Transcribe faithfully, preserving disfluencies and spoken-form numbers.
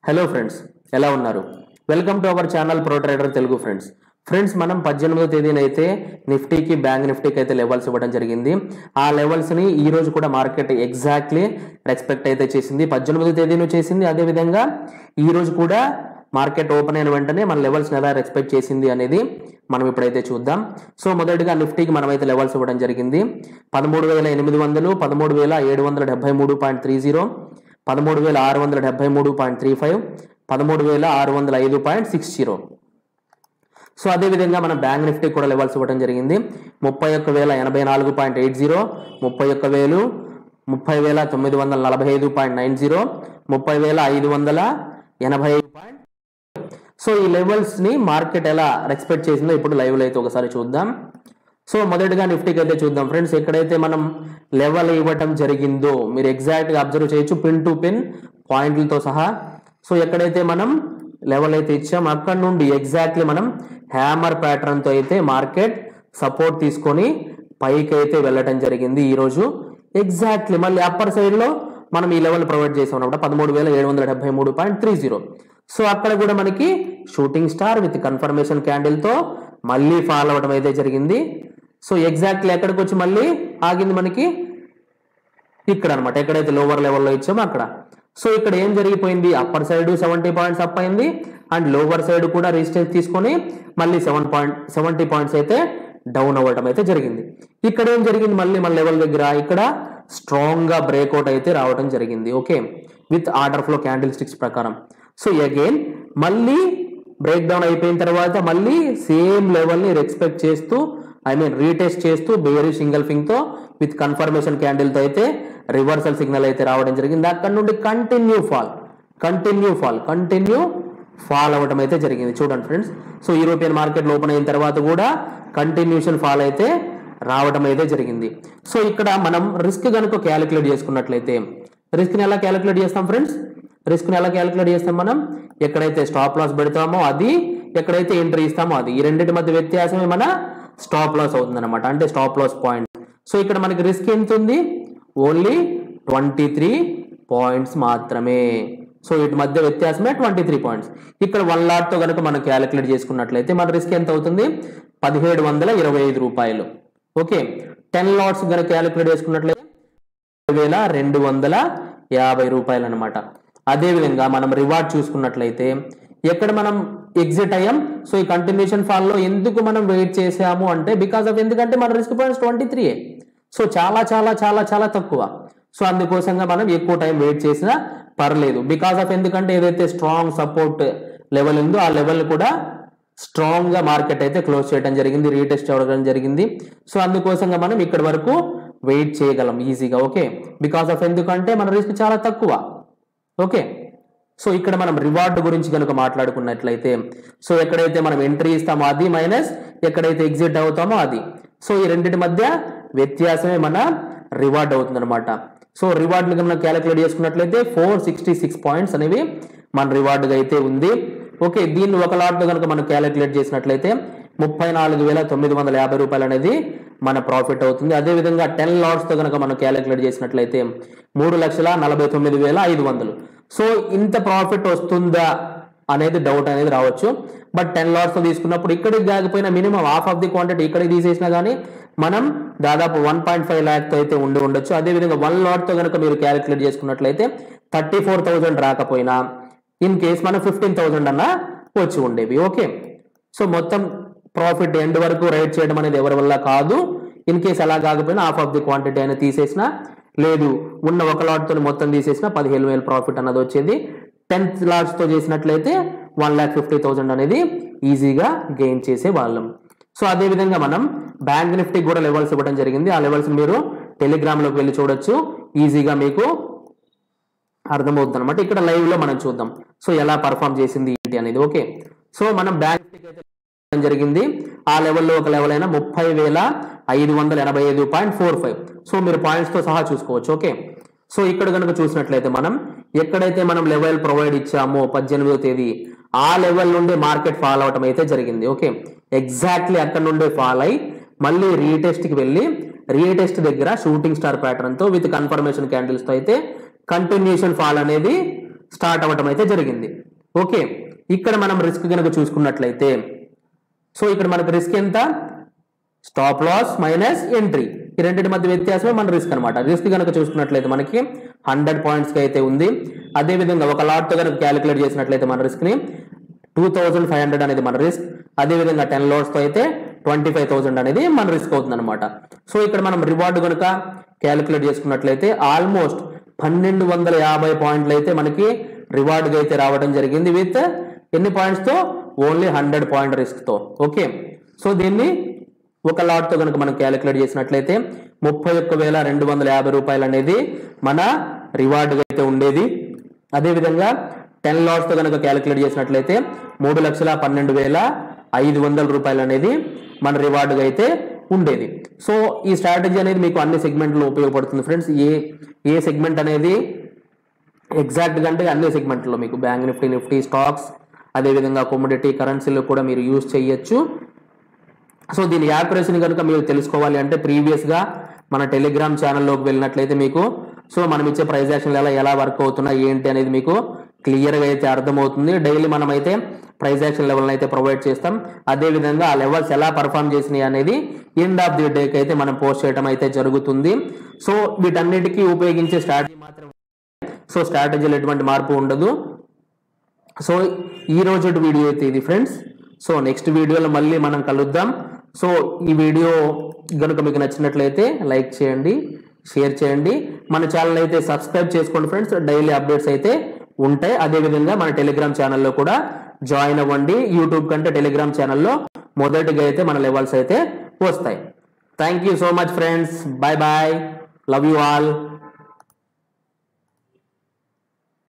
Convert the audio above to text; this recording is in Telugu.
హలో ఫ్రెండ్స్, ఎలా ఉన్నారు? Welcome to our channel pro trader Telugu. Friends friends మనం పద్దెనిమిదో తేదీన అయితే నిఫ్టీకి బ్యాంక్ నిఫ్టీకి అయితే లెవెల్స్ ఇవ్వడం జరిగింది. ఆ లెవెల్స్ని ఈ రోజు కూడా మార్కెట్ ఎగ్జాక్ట్లీ రెస్పెక్ట్ అయితే చేసింది. పద్దెనిమిదో తేదీన చేసింది. అదేవిధంగా ఈ రోజు కూడా మార్కెట్ ఓపెన్ అయిన వెంటనే మన లెవెల్స్ని ఎలా రెస్పెక్ట్ చేసింది అనేది మనం ఇప్పుడైతే చూద్దాం. సో మొదటిగా నిఫ్టీకి మనమైతే లెవెల్స్ ఇవ్వడం జరిగింది. పదమూడు వేల ఎనిమిది వందలు పదమూడు వేల ఏడు వందల డెబ్బై మూడు పాయింట్ త్రీ జీరో పదమూడు వేల ఆరు వందల డెబ్బై మూడు పాయింట్ త్రీ ఫైవ్ పదమూడు వేల ఆరు వందల ఐదు పాయింట్ సిక్స్ జీరో. సో అదేవిధంగా మనం బ్యాంక్ నిఫ్టీ కూడా లెవెల్స్ ఇవ్వడం జరిగింది. ముప్పై ఒక్క వేల ఎనభై నాలుగు పాయింట్ ఎయిట్ జీరో ముప్పై ఒక్క వేలు ముప్పై వేల తొమ్మిది వందల నలభై ఐదు పాయింట్ నైన్ జీరో ముప్పై వేల ఐదు వందల ఎనభై ఐదు పాయింట్. సో ఈ లెవెల్స్ ని మార్కెట్ ఎలా రెస్పెక్ట్ చేసిందో ఇప్పుడు లైవ్ లో అయితే ఒకసారి చూద్దాం. సో మొదటిగా నిఫ్టీకి అయితే చూద్దాం ఫ్రెండ్స్. ఎక్కడైతే మనం లెవెల్ ఇవ్వటం జరిగిందో మీరు ఎగ్జాక్ట్ గా అబ్జర్వ్ చేయొచ్చు, పిన్ టు పిన్ పాయింట్లతో సహా. సో ఎక్కడైతే మనం లెవెల్ అయితే ఇచ్చాం అక్కడ నుండి ఎగ్జాక్ట్లీ మనం హ్యామర్ ప్యాటర్న్ తో అయితే మార్కెట్ సపోర్ట్ తీసుకొని పైకి అయితే వెళ్ళటం జరిగింది. ఈ రోజు ఎగ్జాక్ట్లీ మళ్ళీ అప్పర్ సైడ్ లో మనం ఈ లెవెల్ ప్రొవైడ్ చేసాం అన్నమాట, పదమూడు వేల ఏడు వందల డెబ్బై మూడు పాయింట్ త్రీ జీరో. సో అక్కడ కూడా మనకి shooting star with confirmation candle తో మళ్ళీ ఫాల్ అవ్వడం అయితే జరిగింది. సో ఎగ్జాక్ట్లీ ఎక్కడికి వచ్చి మళ్ళీ ఆగింది మనకి ఇక్కడ అనమాట, ఎక్కడైతే లోవర్ లెవెల్లో ఇచ్చామో అక్కడ. సో ఇక్కడ ఏం జరిగిపోయింది, upper side seventy points up అయింది అండ్ లోవర్ సైడ్ కూడా రెసిస్టెన్స్ తీసుకొని మళ్ళీ సెవెన్ పాయింట్ సెవెంటీ పాయింట్స్ అయితే డౌన్ అవ్వడం అయితే జరిగింది. ఇక్కడ ఏం జరిగింది, మళ్ళీ మన లెవెల్ దగ్గర ఇక్కడ స్ట్రాంగ్ గా బ్రేక్అవుట్ అయితే రావడం జరిగింది. Okay, with order flow candlesticks ప్రకారం. సో అగైన్ మళ్ళీ బ్రేక్ డౌన్ అయిపోయిన తర్వాత మళ్ళీ సేమ్ లెవెల్ ని రెస్పెక్ట్ చేస్తూ ఐ మీన్ రీటెస్ట్ చేస్తూ బేరిష్ ఇంగల్ఫింగ్ తో విత్ కన్ఫర్మేషన్ క్యాండిల్ తో అయితే రివర్సల్ సిగ్నల్ అయితే రావడం జరిగింది. అక్కడ నుండి continue fall continue fall continue fall అవ్వడం అయితే జరిగింది. చూడండి friends, so European market open అయిన తర్వాత కూడా కంటిన్యూషన్ ఫాల్ అయితే రావడం అయితే జరిగింది. సో ఇక్కడ మనం రిస్క్ కనుక క్యాలిక్యులేట్ చేసుకున్నట్లయితే రిస్క్ ని ఎలా క్యాలిక్యులేట్ చేస్తాం ఫ్రెండ్స్? రిస్క్ ని ఎలా క్యాలిక్యులేట్ చేస్తాం మనం? ఎక్కడైతే స్టాప్ లాస్ పెడతామో అది, ఎక్కడైతే ఎంట్రీ ఇస్తామో అది, ఈ రెండింటి మధ్య వ్యత్యాసమే మన స్టాప్ లాస్ అవుతుంది అనమాట, అంటే స్టాప్ లాస్ పాయింట్. సో ఇక్కడ మనకి రిస్క్ ఎంత ఉంది, ఓన్లీ ట్వంటీ త్రీ పాయింట్స్ మాత్రమే. సో వీటి మధ్య వ్యత్యాసమే ట్వంటీ త్రీ పాయింట్స్. ఇక్కడ వన్ లాట్ తో కనుక మనం క్యాలిక్యులేట్ చేసుకున్నట్లయితే మన రిస్క్ ఎంత అవుతుంది, పదిహేడు వందల ఇరవై ఐదు రూపాయలు. ఓకే, టెన్ లాట్స్ కనుక క్యాలిక్యులేట్ చేసుకున్నట్లయితే వేల రెండు వందల యాభై రూపాయలు అనమాట. అదేవిధంగా మనం రివార్డ్ చూసుకున్నట్లయితే ఎక్కడ మనం ఎగ్జిట్ అయ్యాం. సో ఈ కంటిన్యూషన్ ఫాల్ లో ఎందుకు మనం వెయిట్ చేసాము అంటే బికాస్ ఆఫ్ ఎందుకంటే మన risk points twenty three. So చాలా చాలా చాలా చాలా తక్కువ. సో అందుకోసంగా మనం ఎక్కువ టైం వెయిట్ చేసినా పర్లేదు. బికాస్ ఆఫ్ ఎందుకంటే ఏదైతే స్ట్రాంగ్ సపోర్ట్ లెవెల్ ఉందో ఆ లెవెల్ కూడా స్ట్రాంగ్ గా మార్కెట్ అయితే క్లోజ్ చేయడం జరిగింది, రీటెస్ట్ అవ్వడం జరిగింది. సో అందుకోసంగా మనం ఇక్కడ వరకు వెయిట్ చేయగలం ఈజీగా. ఓకే, బికాస్ ఆఫ్ ఎందుకంటే మన రిస్క్ చాలా తక్కువ. ఓకే, సో ఇక్కడ మనం రివార్డ్ గురించి కనుక మాట్లాడుకున్నట్లయితే సో ఎక్కడైతే మనం ఎంట్రీ ఇస్తామో అది మైనస్ ఎక్కడైతే ఎగ్జిట్ అవుతామో అది. సో ఈ రెండింటి మధ్య వ్యత్యాసమే మన రివార్డ్ అవుతుంది అనమాట. సో రివార్డ్ ని మనం క్యాలిక్యులేట్ చేసుకున్నట్లయితే ఫోర్ సిక్స్టీ సిక్స్ పాయింట్స్ అనేవి మన రివార్డ్గా అయితే ఉంది. ఓకే, దీన్ని ఒక లాట్ తో కనుక మనం క్యాలిక్యులేట్ చేసినట్లయితే ముప్పై నాలుగు వేల తొమ్మిది వందల యాభై రూపాయలు అనేది మన ప్రాఫిట్ అవుతుంది. అదేవిధంగా టెన్ లాట్స్ తో కనుక మనం క్యాలిక్యులేట్ చేసినట్లయితే మూడు లక్షల నలభై తొమ్మిది వేల ఐదు వందలు. సో ఇంత ప్రాఫిట్ వస్తుందా అనేది డౌట్ అనేది రావచ్చు. బట్ టెన్ లాట్స్ తో తీసుకున్నప్పుడు ఇక్కడికి కాకపోయినా minimum half of the quantity ఇక్కడికి తీసేసినా కానీ మనం దాదాపు వన్ పాయింట్ ఫైవ్ ల్యాక్ తో అయితే ఉండి ఉండొచ్చు. అదేవిధంగా వన్ లాట్ తో కనుక మీరు క్యాలిక్యులేట్ చేసుకున్నట్లయితే థర్టీ ఫోర్ థౌసండ్ రాకపోయినా ఇన్ కేస్ మనం ఫిఫ్టీన్ థౌసండ్ అన్నా వచ్చి ఉండేవి. ఓకే, సో మొత్తం ప్రాఫిట్ ఎండ్ వరకు రైట్ చేయడం అనేది ఎవరి వల్ల కాదు. ఇన్ కేస్ అలా కాకపోయినా హాఫ్ ఆఫ్ ది క్వాంటిటీ అయినా తీసేసినా, లేదు ఉన్న ఒక లాట్ తో మొత్తం తీసేసిన పదిహేను వేల ప్రాఫిట్ అన్నది వచ్చేది. టెన్త్ లాట్స్ తో చేసినట్లయితే వన్ ల్యాక్ ఫిఫ్టీ థౌసండ్ అనేది ఈజీగా గెయిన్ చేసే వాళ్ళం. సో అదే విధంగా మనం బ్యాంక్ నిఫ్టీ కూడా లెవెల్స్ ఇవ్వడం జరిగింది. ఆ లెవెల్స్ మీరు టెలిగ్రామ్ లోకి వెళ్ళి చూడొచ్చు, ఈజీగా మీకు అర్థమవుతుంది అనమాట. ఇక్కడ లైవ్ లో మనం చూద్దాం సో ఎలా పర్ఫామ్ చేసింది ఏంటి అనేది. ఓకే, సో మనం బ్యాంక్ జరిగింది ఆ లెవెల్లో ఒక లెవెల్ అయినా ముప్పై వేల ఐదు వందల ఎనభై ఐదు పాయింట్ ఫోర్ ఫైవ్. సో మీరు పాయింట్స్ తో సహా చూసుకోవచ్చు. ఓకే, సో ఇక్కడ కనుక చూసినట్లయితే మనం ఎక్కడైతే మనం లెవెల్ ప్రొవైడ్ ఇచ్చామో పద్దెనిమిదో తేదీ ఆ లెవెల్ నుండి మార్కెట్ ఫాల్ అవటం అయితే జరిగింది. ఓకే, ఎగ్జాక్ట్లీ అక్కడ నుండే ఫాల్ అయి మళ్ళీ రీటెస్ట్ కి వెళ్ళి రీటెస్ట్ దగ్గర షూటింగ్ స్టార్ ప్యాటర్న్ తో విత్ కన్ఫర్మేషన్ క్యాండిల్స్ తో అయితే కంటిన్యూషన్ ఫాల్ అనేది స్టార్ట్ అవ్వటం అయితే జరిగింది. ఓకే, ఇక్కడ మనం రిస్క్ కనుక చూసుకున్నట్లయితే సో ఇక్కడ మనకు రిస్క్ ఎంత, స్టాప్ లాస్ మైనస్ ఎంట్రీ, ఈ రెండింటి మధ్య వ్యత్యాసమే మన రిస్క్ అనమాట. రిస్క్ కనుక చూసుకున్నట్లయితే మనకి హండ్రెడ్ పాయింట్స్ కి అయితే ఉంది. అదేవిధంగా ఒక లాట్ తో కనుక క్యాలిక్యులేట్ చేసినట్లయితే మన రిస్క్ ని టూ థౌజండ్ ఫైవ్ హండ్రెడ్ అనేది మన రిస్క్. అదేవిధంగా టెన్ లాట్స్ తో అయితే ట్వంటీ ఫైవ్ థౌసండ్ అనేది మన రిస్క్ అవుతుంది అనమాట. సో ఇక్కడ మనం రివార్డ్ కనుక క్యాలిక్యులేట్ చేసుకున్నట్లయితే ఆల్మోస్ట్ పన్నెండు వందల యాభై పాయింట్లు అయితే మనకి రివార్డ్ అయితే రావడం జరిగింది. విత్ ఎన్ని పాయింట్స్ తో, ఓన్లీ హండ్రెడ్ పాయింట్ రిస్క్ తో. ఓకే, సో దీన్ని ఒక లాట్ తో కనుక మనం క్యాలిక్యులేట్ చేసినట్లయితే ముప్పై ఒక్క వేల రెండు వందల యాభై రూపాయలు అనేది మన రివార్డ్ అయితే ఉండేది. అదేవిధంగా టెన్ లాట్స్ తో కనుక క్యాలిక్యులేట్ చేసినట్లయితే మూడు లక్షల పన్నెండు వేల ఐదు వందల రూపాయలు అనేది మన రివార్డుగా అయితే ఉండేది. సో ఈ స్ట్రాటజీ అనేది మీకు అన్ని సెగ్మెంట్లో ఉపయోగపడుతుంది ఫ్రెండ్స్. ఏ ఏ సెగ్మెంట్ అనేది ఎగ్జాక్ట్గా అంటే అన్ని సెగ్మెంట్లో మీకు బ్యాంక్ నిఫ్టీ, నిఫ్టీ, స్టాక్స్, అదేవిధంగా కమోడిటీ, కరెన్సీలో కూడా మీరు యూజ్ చేయొచ్చు. సో దీని యాక్యురసీని కనుక మీరు తెలుసుకోవాలి అంటే ప్రీవియస్గా మన టెలిగ్రామ్ ఛానల్లోకి వెళ్ళినట్లయితే మీకు సో మనం ఇచ్చే ప్రైస్ యాక్షన్లు ఎలా ఎలా వర్క్ అవుతున్నాయి ఏంటి అనేది మీకు క్లియర్గా అయితే అర్థమవుతుంది. డైలీ మనం అయితే ప్రైస్ యాక్షన్ లెవెల్ అయితే ప్రొవైడ్ చేస్తాం. అదేవిధంగా ఆ లెవెల్స్ ఎలా పర్ఫామ్ చేసినాయి అనేది ఎండ్ ఆఫ్ ది డేకి అయితే మనం పోస్ట్ చేయడం అయితే జరుగుతుంది. సో వీటన్నిటికీ ఉపయోగించే స్ట్రాటజీ మాత్రం, సో స్ట్రాటజీలో ఎటువంటి మార్పు ఉండదు. సో ఈ రోజు వీడియో అయితే ఇది ఫ్రెండ్స్. సో నెక్స్ట్ వీడియోలో మళ్ళీ మనం కలుద్దాం. సో ఈ వీడియో కనుక మీకు నచ్చినట్లయితే లైక్ చేయండి, షేర్ చేయండి, మన ఛానల్ అయితే సబ్స్క్రైబ్ చేసుకోండి ఫ్రెండ్స్. డైలీ అప్డేట్స్ అయితే ఉంటాయి. అదేవిధంగా మన టెలిగ్రామ్ ఛానల్లో కూడా జాయిన్ అవ్వండి. యూట్యూబ్ కంటే టెలిగ్రామ్ ఛానల్లో మొదటిగా అయితే మన లెవెల్స్ అయితే వస్తాయి. Thank you so much friends. Bye bye, love you all.